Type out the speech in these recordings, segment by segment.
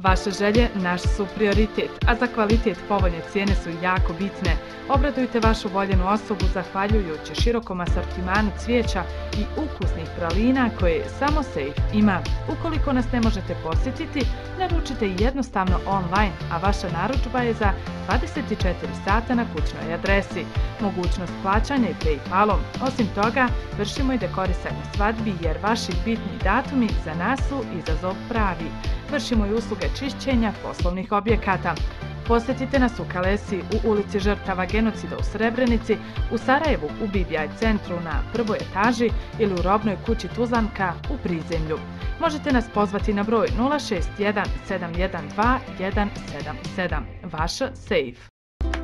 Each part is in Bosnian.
Vaše želje naš su prioritet, a za kvalitet povoljne cijene su jako bitne. Obradujte vašu voljenu osobu zahvaljujući širokom asortimanu cvijeća i ukusnih pralina koje samo Safe ima. Ukoliko nas ne možete posjetiti, naručite jednostavno online, a vaša narudžba je za 24 sata na kućnoj adresi. Mogućnost plaćanja i PayPalom. Osim toga, vršimo i dekorisanje svadbi jer vaši bitni datumi za nas su izazov pravi. Vršimo i usluge čišćenja poslovnih objekata. Posjetite nas u Kalesi u ulici Žrtava genocida u Srebrenici, u Sarajevu u BBI centru na prvoj etaži ili u robnoj kući Tuzlanka u prizemlju. Možete nas pozvati na broj 061 712 177. Vaš Safe.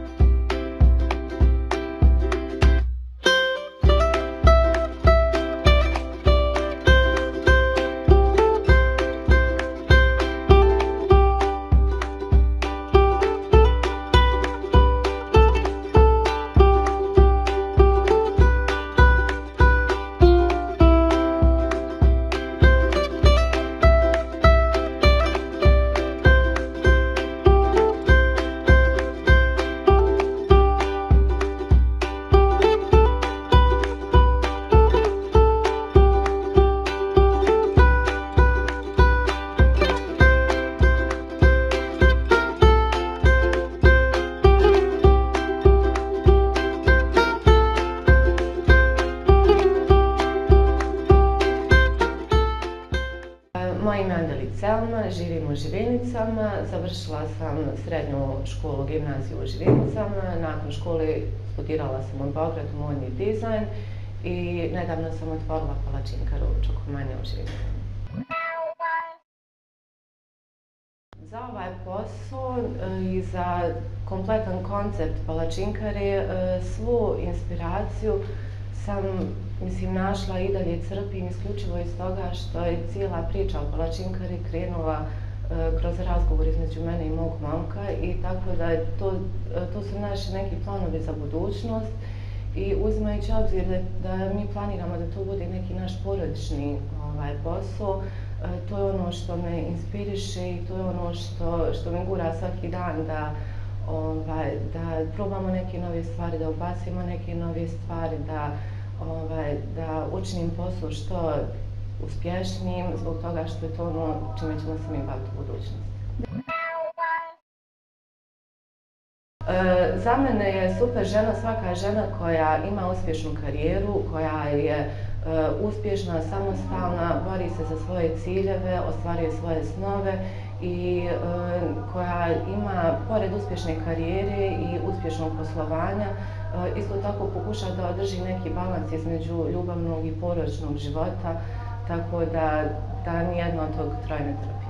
Moje ime je Andelica Selma, živim u Živinicama, završila sam srednju školu gimnaziju u Živinicama, nakon škole studirala sam u Beogradu modni dizajn i nedavno sam otvorila palačinkaru u Čokomanje u Živinicama. Za ovaj posao i za kompletan koncept palačinkare svu inspiraciju sam našla i dalje crpim isključivo iz toga što je cijela priča o palačinkari krenula kroz razgovor između mene i mog momka i tako da to su naši neki planovi za budućnost i uzimajući obzir da mi planiramo da to bude neki naš porodični posao, to je ono što me inspiriše i to je ono što me gura svaki dan da probamo neke nove stvari, da ubacimo neke nove stvari, da učinim posao što uspješnijim zbog toga što je to ono čime ćemo se mi baviti u budućnosti. Za mene je super žena svaka žena koja ima uspješnu karijeru, koja je uspješna, samostalna, bori se za svoje ciljeve, ostvaruje svoje snove i koja ima, pored uspješne karijere i uspješnog poslovanja, isto tako pokuša da održi neki balans između ljubavnog i porodičnog života, tako da nijedno od tog troje ne trpi.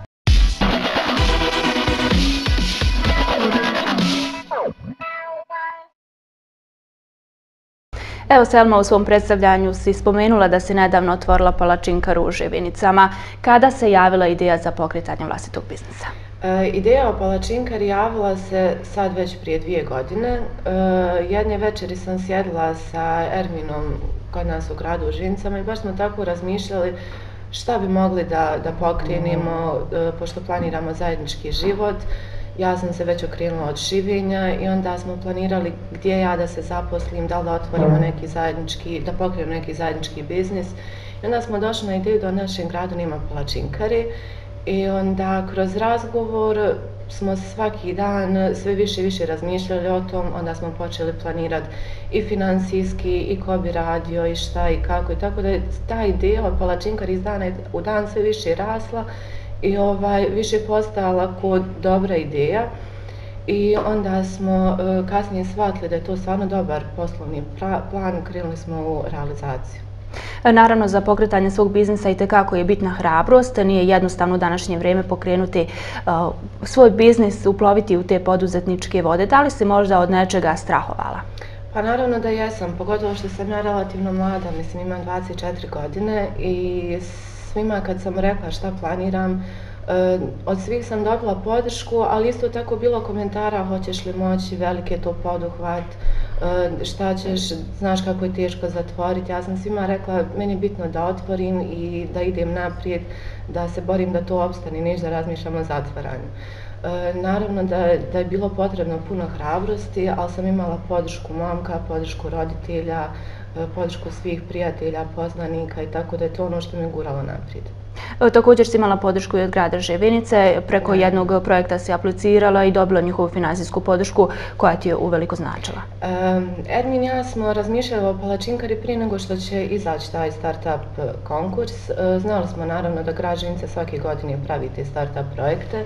Evo, Selma, u svom predstavljanju si spomenula da si nedavno otvorila palačinkaru u Živinicama. Kada se javila ideja za pokretanje vlastitog biznisa? Ideja o palačinkari javila se sad već prije 2 godine. Jedne večeri sam sjedila sa Erminom kod nas u gradu u Živinicama i baš smo tako razmišljali šta bi mogli da pokrenemo, pošto planiramo zajednički život. Ja sam se već okrenula od šivenja i onda smo planirali gdje ja da se zaposlim, da li da otvorimo neki zajednički, da pokrenemo neki zajednički biznis. I onda smo došli na ideju da u našem gradu nema palačinkari i onda kroz razgovor smo svaki dan sve više i više razmišljali o tom, onda smo počeli planirati i financijski i ko bi radio i šta i kako i tako da je ta ideja o palačinkari iz dana u dan sve više rasla i više postala kod dobra ideja i onda smo kasnije shvatili da je to stvarno dobar poslovni plan, krenuli smo u realizaciju. Naravno, za pokretanje svog biznisa itekako je bitna hrabrost, nije jednostavno u današnje vrijeme pokrenuti svoj biznis, uploviti u te poduzetničke vode. Da li si možda od nečega strahovala? Pa naravno da jesam, pogotovo što sam ja relativno mlada, imam 24 godine i svima kad sam rekla šta planiram, od svih sam dobila podršku, ali isto tako bilo komentara hoćeš li moći, velik je to poduhvat, šta ćeš, znaš kako je teško zatvoriti. Ja sam svima rekla, meni je bitno da otvorim i da idem naprijed, da se borim da to opstane, neću da razmišljam o zatvaranju. Naravno da je bilo potrebno puno hrabrosti, ali sam imala podršku momka, podršku roditelja, podršku svih prijatelja, poznanika i tako da je to ono što me guralo naprijed. Također si imala podršku i od grada Živinice, preko jednog projekta si aplicirala i dobila njihovu finansijsku podršku koja ti je uveliko značila. Ermin i ja smo razmišljali o palačinkari prije nego što će izaći taj start-up konkurs. Znali smo naravno da grad Živinice svake godine pravi te start-up projekte.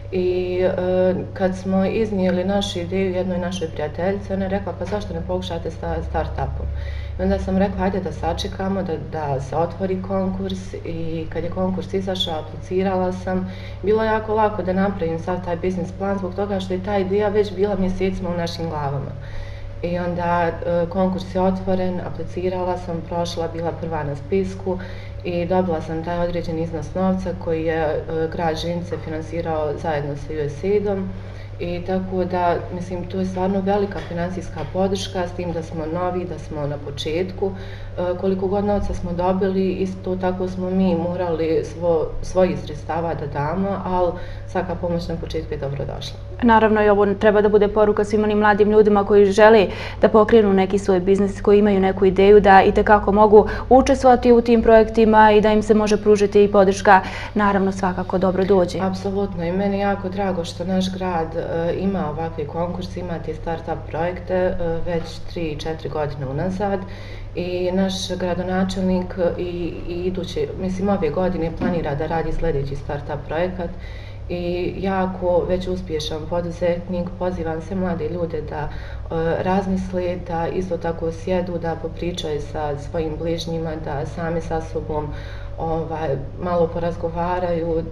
I kad smo iznijeli našu ideju jednoj našoj prijateljici, ona je rekla pa zašto ne pokušate sa start-upom? I onda sam rekla ajde da sačekamo, da se otvori konkurs i kad je konkurs izašao, aplicirala sam. Bilo je jako lako da napravim sav taj biznis plan zbog toga što je ta ideja već bila mjesecima u našim glavama. I onda konkurs je otvoren, aplicirala sam, prošla, bila prva na spisku i dobila sam taj određen iznos novca koji je grad Živinice finansirao zajedno sa USAID-om. I tako da, mislim, to je stvarno velika financijska podrška, s tim da smo novi, da smo na početku. Koliko god novca smo dobili, isto tako smo mi morali svojih sredstava da damo, ali svaka pomoć na početku je dobro došla. Naravno i ovo treba da bude poruka svim onim mladim ljudima koji žele da pokrenu neki svoj biznis, koji imaju neku ideju da itekako mogu učestvovati u tim projektima i da im se može pružiti i podrška, naravno svakako dobro dođe. Apsolutno i meni je jako drago što naš grad ima ovakve konkurse, ima te start-up projekte već 3-4 godine unazad. I naš gradonačelnik i iduće, mislim ove godine planira da radi sljedeći start-up projekat i jako već uspješan poduzetnik. Pozivam sve mlade ljude da razmisle, da isto tako sjedu, da popričaju sa svojim bližnjima, da sami sa sobom malo porazgovaraju,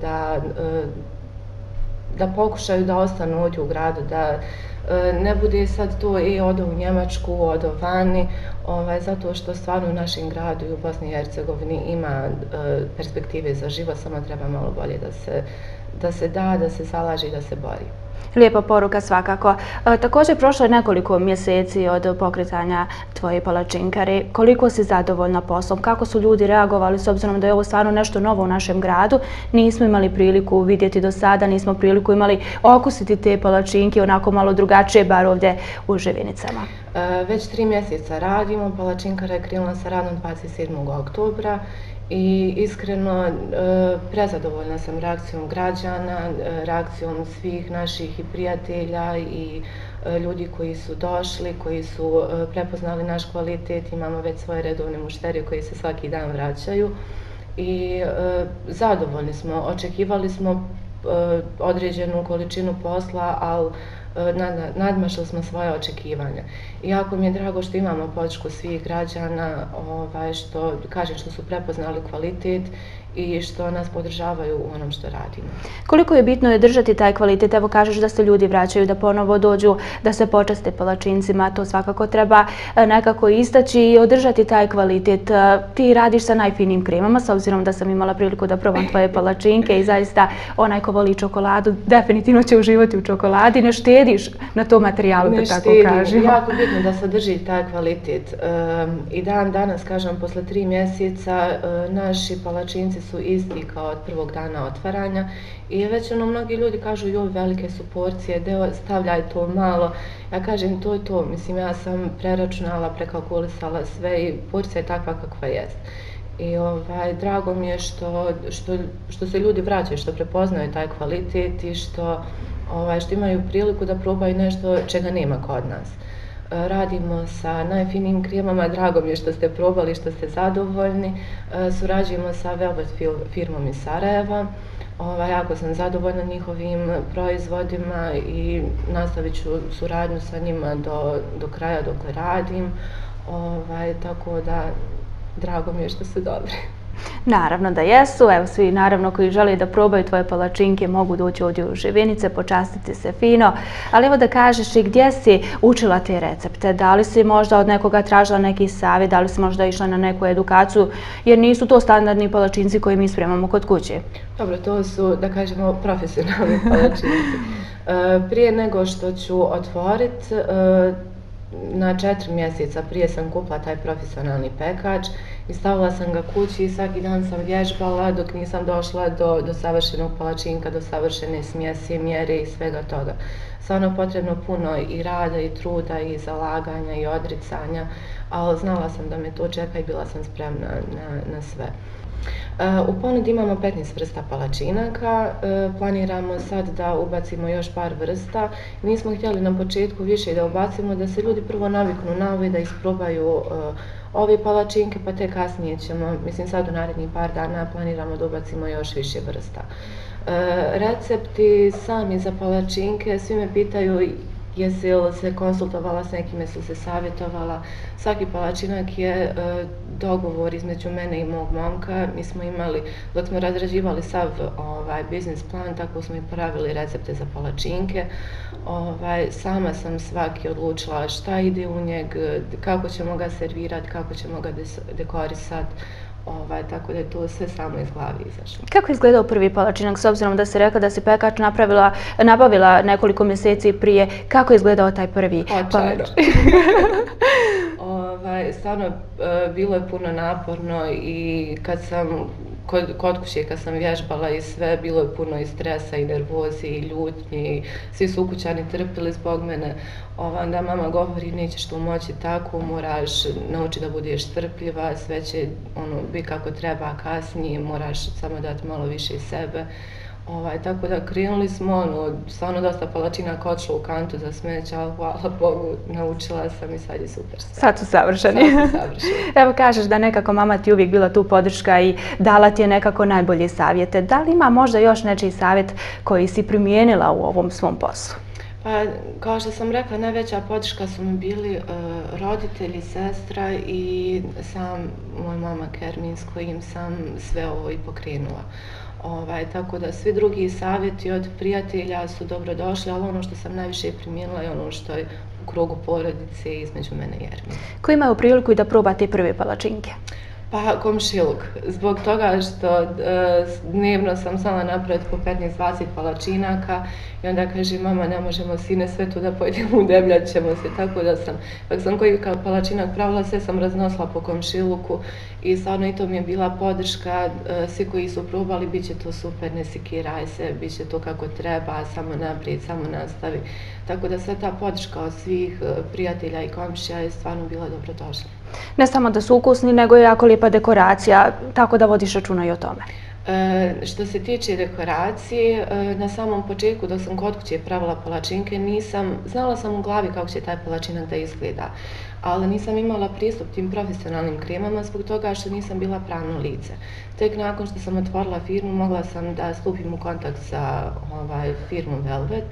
da pokušaju da ostanu ovdje u gradu, da ne bude sad to odo u Njemačku, odo vani, zato što stvarno u našem gradu i u Bosni i Hercegovini ima perspektive za život, samo treba malo bolje da se zalaže i da se bori. Lijepa poruka svakako. Također prošlo je nekoliko mjeseci od pokretanja tvoje palačinkare. Koliko si zadovoljna poslom? Kako su ljudi reagovali s obzirom da je ovo stvarno nešto novo u našem gradu? Nismo imali priliku vidjeti do sada, nismo priliku imali okusiti te palačinke onako malo drugačije, bar ovdje u Živinicama. Već 3 mjeseca radimo, palačinkara je krenula sa radom 27. oktobra. I iskreno prezadovoljna sam reakcijom građana, reakcijom svih naših i prijatelja i ljudi koji su došli, koji su prepoznali naš kvalitet. Imamo već svoje redovne mušterije koji se svaki dan vraćaju i zadovoljni smo. Očekivali smo određenu količinu posla, ali nadmašili smo svoje očekivanja. I jako mi je drago što imamo podršku svih građana, što su prepoznali kvalitet i što nas podržavaju u onom što radimo. Koliko je bitno je držati taj kvalitet? Evo kažeš da se ljudi vraćaju, da ponovo dođu, da se počaste palačincima, to svakako treba nekako istaći i održati taj kvalitet. Ti radiš sa najfinijim kremama, s obzirom da sam imala priliku da probam tvoje palačinke i zaista onaj ko voli čokoladu definitivno će uživati u čokoladi. Ne štediš na tom materijalu, da tako kažem. Jako bitno da sadrži taj kvalitet. I dan danas, kažem, posle 3 mjeseca naši palačinci su isti kao od prvog dana otvaranja i već mnogi ljudi kažu joj velike su porcije, stavljaj to malo. Ja kažem to je to, mislim ja sam preračunala, prekalkulisala sve i porcija je takva kakva jest. I drago mi je što se ljudi vraćaju, što prepoznaju taj kvalitet i što imaju priliku da probaju nešto čega nema kod nas. Radimo sa najfinijim kremama, drago mi je što ste probali, što ste zadovoljni. Surađujemo sa Velvet firmom iz Sarajeva. Jako sam zadovoljna njihovim proizvodima i nastavit ću suradnju sa njima do kraja dok radim. Tako da drago mi je što su dobri. Naravno da jesu, evo svi naravno koji žele da probaju tvoje palačinke mogu doći ovdje u Živinice, počastiti se fino, ali evo da kažeš i gdje si učila te recepte, da li si možda od nekoga tražila neki savjet, da li si možda išla na neku edukaciju, jer nisu to standardni palačinci koji mi spremamo kod kuće. Dobro, to su, da kažemo, profesionalni palačinci. Prije nego što ću otvoriti, na 4 mjeseca prije sam kupila taj profesionalni pekač i stavila sam ga kući i svaki dan sam vježbala dok nisam došla do savršenog palačinka, do savršene smjese, mjere i svega toga. Stvarno potrebno puno i rada i truda i zalaganja i odricanja, ali znala sam da me to čeka i bila sam spremna na sve. U ponudi imamo 15 vrsta palačinaka, planiramo sad da ubacimo još par vrsta. Nismo htjeli na početku više da ubacimo, da se ljudi prvo naviknu na ove, da isprobaju ove palačinke, pa te kasnije ćemo, mislim sad u narednih par dana planiramo da ubacimo još više vrsta. Recepti sami za palačinke, svi me pitaju jesi li se konsultovala s nekime, su se savjetovala. Svaki palačinak je dogovor između mene i mog momka. Mi smo imali, dok smo razrađivali sav biznis plan, tako smo i pravili recepte za palačinke. Sama sam svaki odlučila šta ide u njeg, kako ćemo ga servirati, kako ćemo ga dekorisati. Tako da je to sve samo iz glavi izašlo. Kako je izgledao prvi palačinak, s obzirom da si rekla da si pekač nabavila nekoliko mjeseci prije, kako je izgledao taj prvi palačinak? Stvarno, bilo je puno naporno i kad sam kod kuće, kad sam vježbala i sve, bilo je puno i stresa i nervoze i ljutnje i svi su ukućani trpili zbog mene. Onda mama govori nećeš to moći tako, moraš naučiti da budeš strpljiva, sve će biti kako treba kasnije, moraš samo dati malo više iz sebe. Tako da krenuli smo, stvarno dosta palačinaka otišlo u kantu za smeće, ali hvala Bogu, naučila sam i sad je super. Sad su savršeni. Evo kažeš da nekako mama ti uvijek bila tu podrška i dala ti je nekako najbolje savjete. Da li ima možda još nečiji savjet koji si primijenila u ovom svom poslu? Pa, kao što sam rekla, najveća podrška su mi bili roditelji, sestra i sam moj momak Ermin s kojim sam sve ovo i pokrenula. Tako da svi drugi savjeti od prijatelja su dobrodošli, ali ono što sam najviše primijenila je ono što je u krugu porodice između mene i Ermina. Ko imaju priliku i da probate prve palačinke? Pa komšiluk, zbog toga što dnevno sam sama napraviti po 15-20 palačinaka i onda kaže mama ne možemo sine sve tu da pojedemo, udebljat ćemo se, tako da sam, kako sam koji palačinak pravila, sve sam raznosila po komšiluku i stvarno i to mi je bila podrška, svi koji su probali bit će to super, ne sekiraj se, bit će to kako treba, samo naprijed, samo nastavi, tako da sve ta podrška od svih prijatelja i komšija je stvarno bila dobrodošla. Ne samo da su ukusni, nego je jako lijepa dekoracija, tako da vodiš računa i o tome. Što se tiče dekoracije, na samom početku dok sam kod kuće pravila palačinke, znala sam u glavi kako će taj palačinak da izgleda, ali nisam imala pristup tim profesionalnim kremama zbog toga što nisam bila pravno lice. Tek nakon što sam otvorila firmu, mogla sam da stupim u kontakt sa firmom Velvet.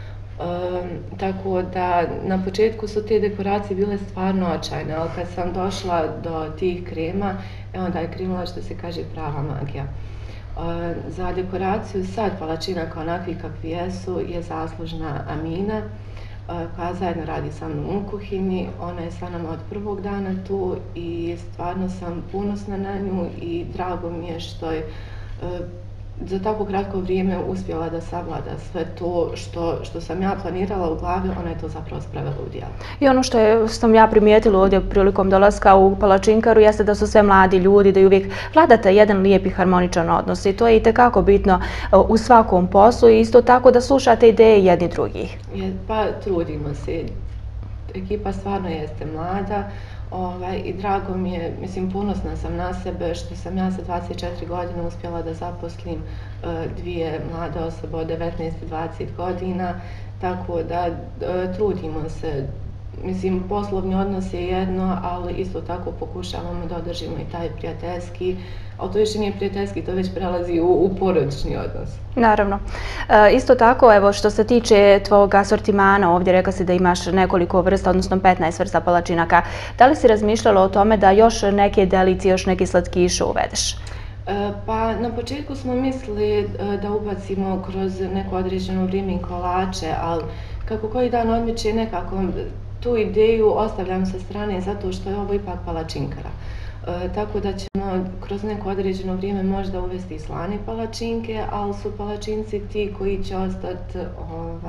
Tako da na početku su te dekoracije bile stvarno očajne, ali kad sam došla do tih krema, onda je krenula što se kaže prava magija. Za dekoraciju sad palačinaka onakvi kakvi jesu je zaslužna Amina, koja zajedno radi sa mnom u kuhinji. Ona je sa nama od prvog dana tu i stvarno sam ponosna na nju i drago mi je što je za tako kratko vrijeme uspjela da savlada sve to što sam ja planirala u glavi, ona je to zapravo spravila u djelu. I ono što sam ja primijetila ovdje prilikom dolaska u palačinkaru jeste da su sve mladi ljudi, da uvijek vladate jedan lijep i harmoničan odnos i to je itekako bitno u svakom poslu i isto tako da slušate ideje jedni drugih. Pa trudimo se. Ekipa stvarno jeste mlada. I drago mi je, mislim, ponosna sam na sebe što sam ja sa 24 godine uspjela da zaposlim dvije mlade osobe od 19 i 20 godina, tako da trudimo se. Mislim, poslovni odnos je jedno, ali isto tako pokušavamo da održimo i taj prijateljski, ali to više nije prijateljski, to već prelazi u porodični odnos. Naravno. Isto tako, evo, što se tiče tvojeg asortimana, ovdje rekla si da imaš nekoliko vrsta, odnosno 15 vrsta palačinaka. Da li si razmišljala o tome da još neke delicije, još neke slatkiše uvedeš? Pa na početku smo mislili da ubacimo kroz neko određeno vrijeme kolače, ali kako koji dan odmiče nekako tu ideju ostavljam sa strane zato što je ovo ipak palačinkara. Tako da ćemo kroz neko određeno vrijeme možda uvesti i slane palačinke, ali su palačinci ti koji će ostati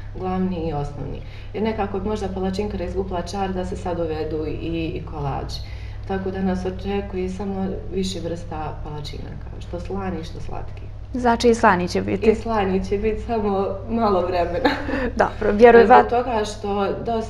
glavni i osnovni. Jer nekako možda palačinkara izgubila čar da se sad uvedu i kolači. Tako da nas očekuje samo više vrsta palačinaka, što slani, što slatki. Znači i slani će biti? I slani će biti samo malo vremena. Dobro, vjerovatno. Zbog toga što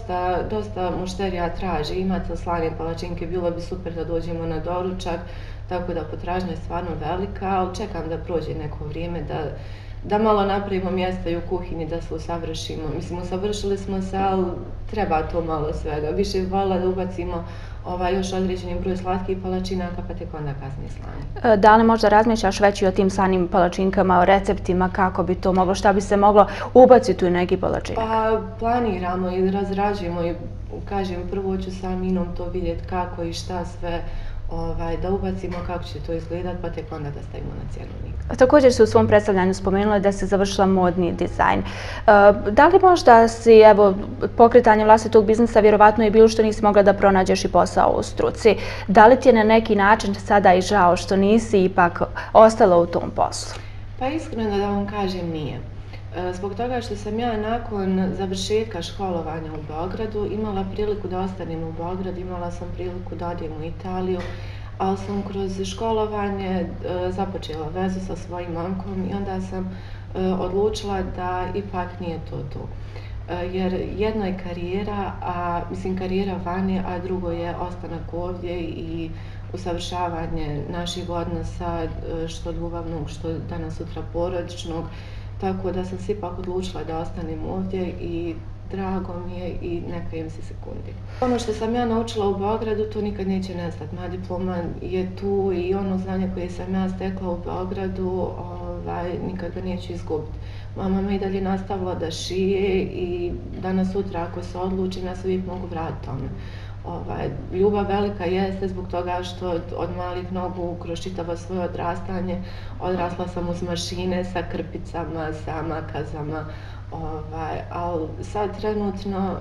dosta mušterija traži, imate slane palačinke, bilo bi super da dođemo na doručak, tako da potražnja je stvarno velika, ali čekam da prođe neko vrijeme, da malo napravimo mjesta i u kuhinji, da se usavršimo. Mislim, usavršili smo se, ali treba to malo svega. Više vola da ubacimo još određeni broj slatkih palačinaka, pa tek onda kasnije slane. Da li možda razmišljaš već i o tim slanim palačinkama, o receptima, kako bi to moglo, šta bi se moglo ubaciti u neki palačinak? Pa planiramo i razrađujemo i kažem, prvo ću sa Aminom to vidjeti kako i šta sve da ubacimo, kako će to izgledat, pa tek onda da stavimo na cjenovnik. Također si u svom predstavljanju spomenula da si završila modni dizajn. Da li možda si, evo, pokretanje vlastitog biznisa vjerovatno je bilo što nisi mogla da pronađeš i posao u struci. Da li ti je na neki način sada i žao što nisi ipak ostala u tom poslu? Pa iskreno da vam kažem nije. Zbog toga što sam ja nakon završetka školovanja u Beogradu imala priliku da ostanem u Beogradu, imala sam priliku da odem u Italiju, ali sam kroz školovanje započela vezu sa svojim momkom i onda sam odlučila da ipak nije to. Jer jedno je karijera, karijera vani, a drugo je ostanak ovdje i usavršavanje naših odnosa, što ljubavnog, što danas sutra porodičnog. Tako da sam se ipak odlučila da ostanem ovdje i drago mi je i ne krijem se sekundi. Ono što sam ja naučila u Beogradu, to nikad neće nestati. Moja diploma je tu i ono znanje koje sam ja stekla u Beogradu, nikad ga neću izgubiti. Moja mama i dalje nastavila da šije i danas sutra ako se odlučim, ja se uvijek mogu vratiti tome. Ljubav velika jeste zbog toga što od malih nogu kroz čitavo svoje odrastanje odrasla sam uz mašine sa krpicama, sa makazama, ali sad trenutno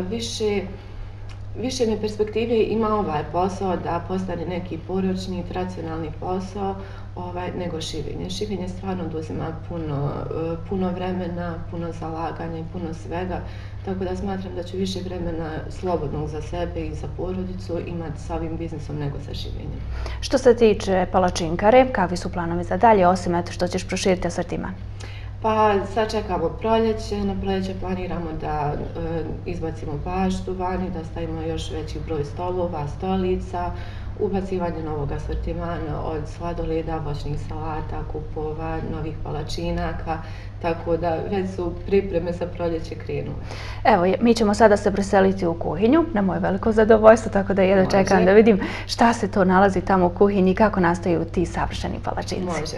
više mi perspektive ima ovaj posao da postane neki porodični, tradicionalni posao nego šivenje. Šivenje stvarno oduzima puno vremena, puno zalaganja i puno svega, tako da smatram da ću više vremena slobodnog za sebe i za porodicu imati sa ovim biznisom nego sa šivenjem. Što se tiče palačinkare, kakvi su planovi za dalje, osim što ćeš proširiti asortiman? Pa sad čekamo proljeće, na proljeće planiramo da izbacimo baštu vani, da stavimo još veći broj stolova, stolica, ubacivanje novog asortimana od sladoleda, voćnih salata, kupova, novih palačinaka, tako da već su pripreme za proljeće krenule. Evo, mi ćemo sada se preseliti u kuhinju, na moje veliko zadovoljstvo, tako da jedno čekam da vidim šta se to nalazi tamo u kuhinji i kako nastaju ti savršeni palačinci. Može.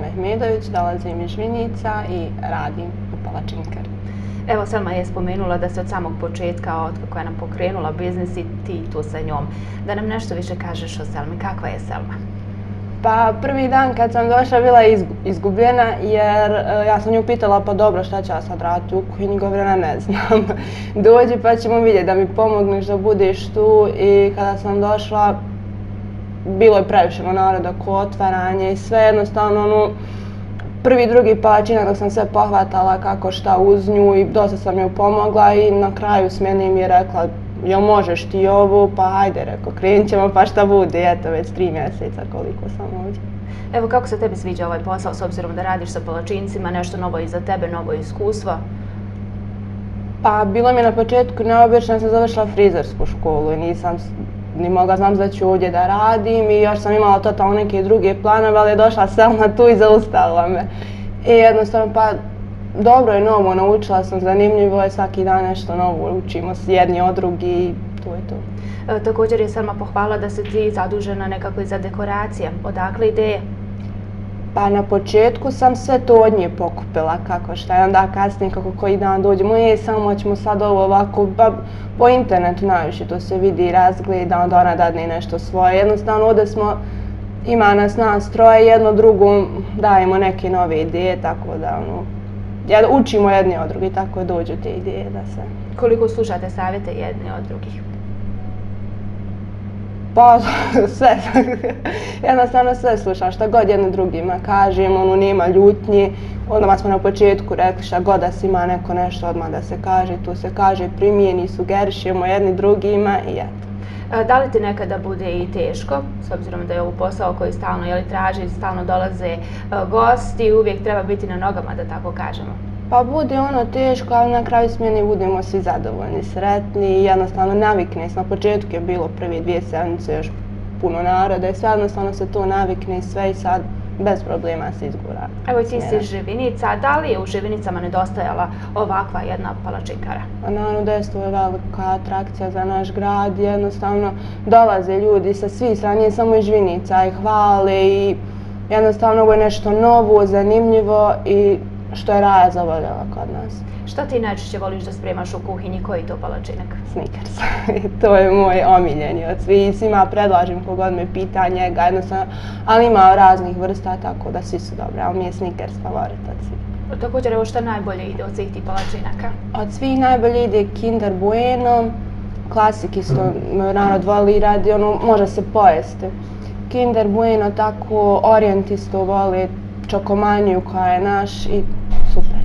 Mehmedović, dolazim iz Žvinica i radim u palačinkari. Evo, Selma je spomenula da se od samog početka, od kako je nam pokrenula biznis i ti tu sa njom. Da nam nešto više kažeš o Selmi. Kakva je Selma? Pa prvi dan kad sam došla bila je izgubljena jer ja sam nju pitala pa dobro šta će ja sad raditi u kuhinji, govorila ne znam. Dođi pa ćemo vidjeti da mi pomogneš da budeš tu i kada sam došla bilo je previše naroda oko otvaranje i sve jednostavno prvi, drugi palačina dok sam sve pohvatala kako šta uz nju i dosta sam joj pomogla i na kraju smjene mi je rekla jel možeš ti ovo, pa hajde, rekao, krenut ćemo pa šta bude, eto već 3 mjeseca koliko sam ovdje. Evo, kako se tebi sviđa ovaj posao s obzirom da radiš sa palačincima, nešto novo i za tebe, novo iskustvo? Pa bilo mi je na početku neobično, sam završila frizersku školu i nisam ni mogla znam da ću ovdje da radim i još sam imala totalno neke druge planove, ali je došla Selma tu i zaustavila me. I jednostavno pa dobro je novo, naučila sam, zanimljivo je, svaki dan nešto novo, učimo se jedni od drugi i to je to. Također je Selma pohvalila da si ti zadužena nekako i za dekoracije. Odakle ideje? Pa na početku sam sve to od nje pokupila, kako šta, i onda kasnije kako koji dan dođemo, samo ćemo sad ovo ovako, po internetu najviše to se vidi, razgleda, onda ona dadne nešto svoje. Jednostavno ovdje smo, ima nas troje, jedno drugom dajemo neke nove ideje, tako da učimo jedni od drugih, tako dođu te ideje da se... Koliko slušate savjete jedni od drugih? Pa sve, jednostavno sve slušam, šta god jedni drugima kažem, nema ljutnji, odmah smo na početku rekli šta god da se ima neko nešto odmah da se kaže, tu se kaže, primijeni, sugerišemo jedni drugima i eto. Da li ti nekada bude i teško, s obzirom da je ovo posao koji stalno traži, stalno dolaze gosti, uvijek treba biti na nogama, da tako kažemo? Pa bude ono teško, ali na kraju smjene budemo svi zadovoljni, sretni i jednostavno navikne se. Na početku je bilo prvi 2 sedmice još puno naroda i sve jednostavno se to navikne i sve i sad bez problema se izgura. Evo ti si iz Živinica, da li je u Živinicama nedostajala ovakva jedna palačinkara? Naravno da je to velika atrakcija za naš grad, jednostavno dolaze ljudi sa svih strana, nije samo iz Živinica i hvale i jednostavno ovo je nešto novo, zanimljivo i što je Raja zavoljela kod nas. Šta ti najčešće voliš da spremaš u kuhinji, koji je to palačinak? Snickers. To je moj omiljeni od svih. Svima predlažem kogod me pita njega, jednostavno, ali ima raznih vrsta, tako da svi su dobri, ali mi je Snickers favorit od svih. Također, evo šta najbolje ide od svih tih palačinaka? Od svih najbolje ide Kinder Bueno, klasik isto narod voli radi, može se pojesti. Kinder Bueno, tako Orient isto voli, čokomaniju koja je naš i super.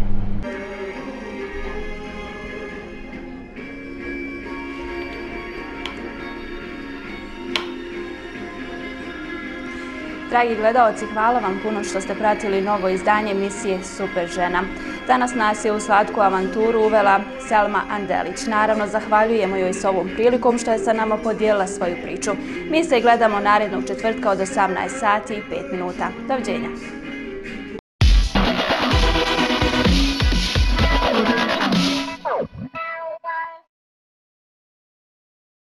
Dragi gledaoci, hvala vam puno što ste pratili novo izdanje emisije Super žena. Danas nas je u slatku avanturu uvela Selma Andelić. Naravno, zahvaljujemo joj s ovom prilikom što je sa nama podijelila svoju priču. Mi se gledamo narednog četvrtka od 18 sati i 5 minuta. Doviđenja.